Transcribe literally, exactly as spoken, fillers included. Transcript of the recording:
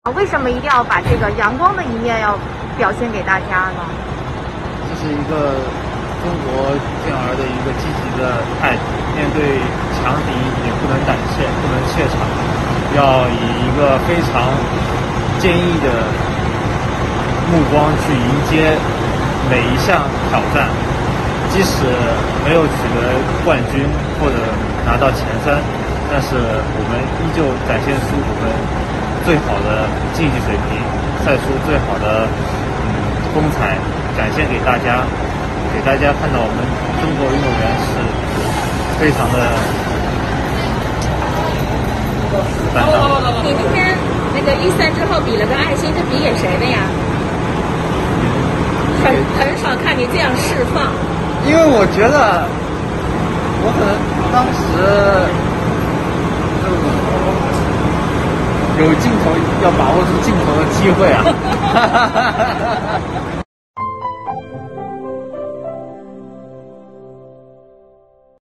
为什么一定要把这个阳光的一面要表现给大家呢？ 这是一个中国健儿的一个积极的态度，面对强敌也不能胆怯，不能怯场，要以一个非常坚毅的目光去迎接每一项挑战。即使没有取得冠军或者拿到前三，但是我们依旧展现出我们最好的竞技水平，赛出最好的嗯风采，展现给大家，给大家看到我们中国运动员是非常的担当。 你今天那个预赛之后比了个爱心，这比给谁的呀？很很少看你这样释放。 因为我觉得，我可能当时有镜头，要把握住镜头的机会啊。